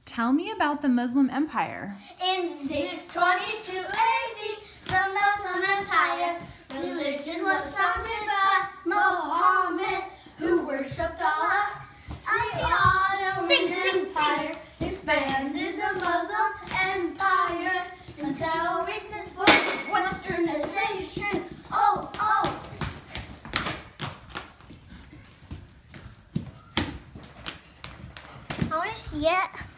Tell me about the Muslim Empire. In 622 AD, the Muslim Empire, religion was founded by Muhammad, who worshipped Allah. The Ottoman Empire expanded the Muslim Empire until it reached westernization. Oh, oh. I want to see it.